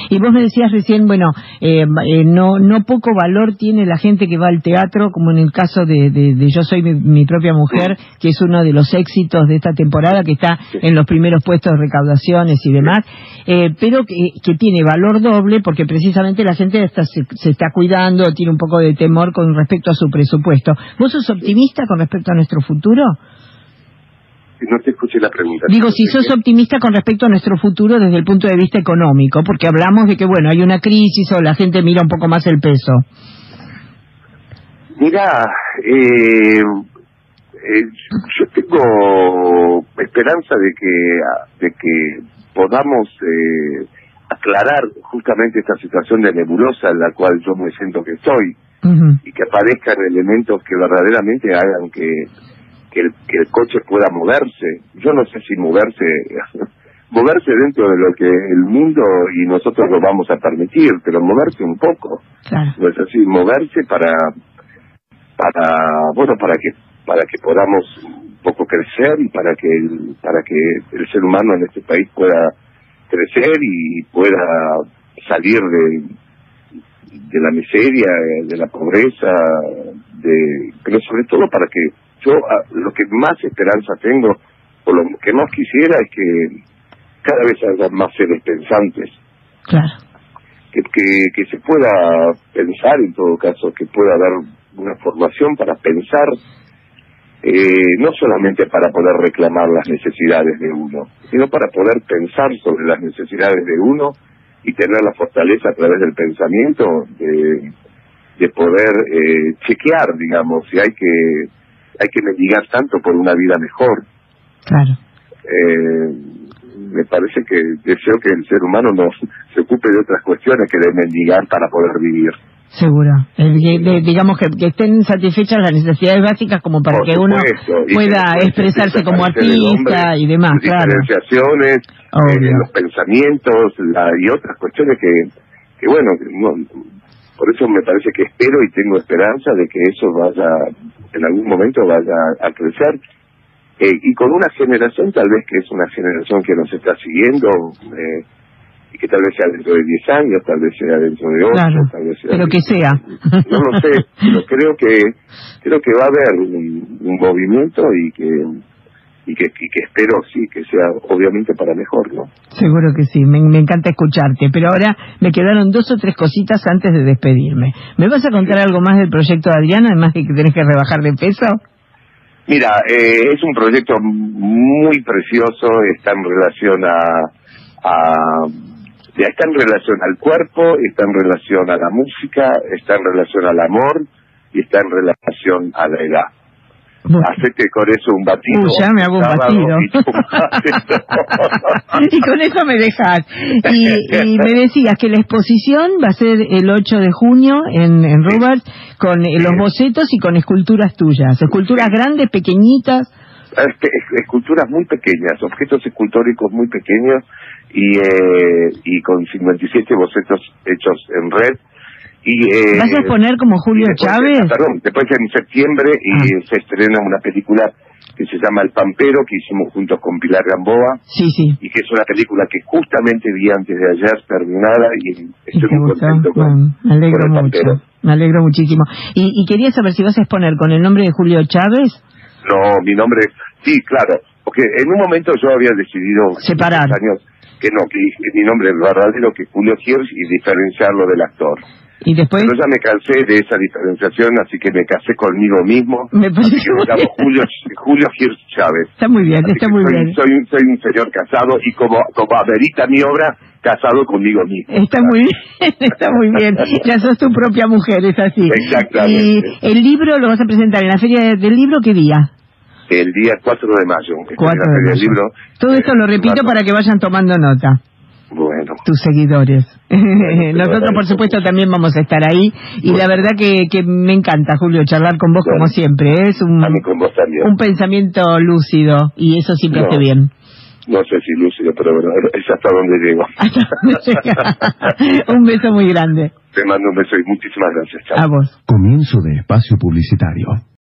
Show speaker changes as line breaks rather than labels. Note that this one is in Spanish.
Y vos me decías recién, bueno, no poco valor tiene la gente que va al teatro, como en el caso de Yo soy mi propia mujer, que es uno de los éxitos de esta temporada, que está en los primeros puestos de recaudaciones y demás, pero que tiene valor doble porque precisamente la gente se está cuidando, tiene un poco de temor con respecto a su presupuesto. ¿Vos sos optimista con respecto a nuestro futuro?
No te escuché la pregunta.
Digo, si sos optimista con respecto a nuestro futuro desde el punto de vista económico, porque hablamos de que, bueno, hay una crisis o la gente mira un poco más el peso.
Mira, yo tengo esperanza de que podamos aclarar justamente esta situación de nebulosa en la cual yo me siento que estoy, y que aparezcan elementos que verdaderamente hagan que el coche pueda moverse. Yo no sé si moverse dentro de lo que el mundo y nosotros lo vamos a permitir, pero moverse un poco. Claro. No es así, moverse para que podamos un poco crecer y para que el ser humano en este país pueda crecer y pueda salir de la miseria, de la pobreza, pero sobre todo para que yo lo que más esperanza tengo, o lo que más quisiera, es que cada vez haya más seres pensantes.
Claro.
Que se pueda pensar, en todo caso, que pueda dar una formación para pensar, no solamente para poder reclamar las necesidades de uno, sino para poder pensar sobre las necesidades de uno y tener la fortaleza a través del pensamiento de poder chequear, digamos, si hay que mendigar tanto por una vida mejor.
Claro.
Me parece que deseo que el ser humano no se ocupe de otras cuestiones que de mendigar para poder vivir.
Seguro. Digamos que estén satisfechas las necesidades básicas como para que uno pueda expresarse como artista y demás, claro.
Diferenciaciones, los pensamientos y otras cuestiones que bueno, por eso me parece que espero y tengo esperanza de que eso en algún momento vaya a crecer. Y con una generación, tal vez que es una generación que nos está siguiendo, y que tal vez sea dentro de 10 años, tal vez sea dentro de 8,
claro,
tal vez sea...
Pero que sea.
No lo sé, pero creo que va a haber un movimiento y que espero, sí, que sea obviamente para mejor, ¿no?
Seguro que sí, me encanta escucharte, pero ahora me quedaron 2 o 3 cositas antes de despedirme. ¿Me vas a contar algo más del proyecto de Adriana, además de que tenés que rebajar de peso?
Mira, es un proyecto muy precioso, está en relación está en relación al cuerpo, está en relación a la música, está en relación al amor y está en relación a la edad. Hacete con eso un batido.
Ya me hago un batido. Y con eso me dejas. Y me decías que la exposición va a ser el 8 de junio en Roberts, con los bocetos y con esculturas tuyas. Esculturas grandes, pequeñitas.
Esculturas muy pequeñas, objetos escultóricos muy pequeños y con 57 bocetos hechos en red.
¿Vas a exponer como Julio Chávez?
Después en septiembre se estrena una película que se llama El Pampero, que hicimos juntos con Pilar Gamboa.
Sí.
Y que es una película que justamente vi antes de ayer terminada y estoy muy contento con
El
Pampero.
Mucho. Me alegro muchísimo. Y quería saber si vas a exponer con el nombre de Julio Chávez.
No, mi nombre... Sí, claro, porque en un momento yo había decidido...
Separar.
Años que mi nombre es verdadero, que es Julio Hirsch, y diferenciarlo del actor.
¿Y después?
Pero ya me cansé de esa diferenciación, así que me casé conmigo mismo.
Así
que me llamo Julio Hirsch Chávez.
Está muy bien, está muy bien.
Soy un señor casado y como amerita mi obra, casado conmigo mismo.
Está muy bien, está muy bien. Ya sos tu propia mujer, es así.
Exactamente.
¿Y el libro lo vas a presentar en la Feria del Libro qué día?
El día 4 de mayo.
4 de mayo. Libro, todo esto lo repito para que vayan tomando nota.
Bueno.
Tus seguidores. Nosotros, por supuesto, también vamos a estar ahí. Y la verdad que me encanta, Julio, charlar con vos como siempre. Es
a mí con vos también.
Un pensamiento lúcido y eso siempre hace bien.
No sé si lúcido, pero bueno, es hasta donde llego.
Un beso muy grande.
Te mando un beso y muchísimas gracias. Chao.
A vos.
Comienzo de espacio publicitario.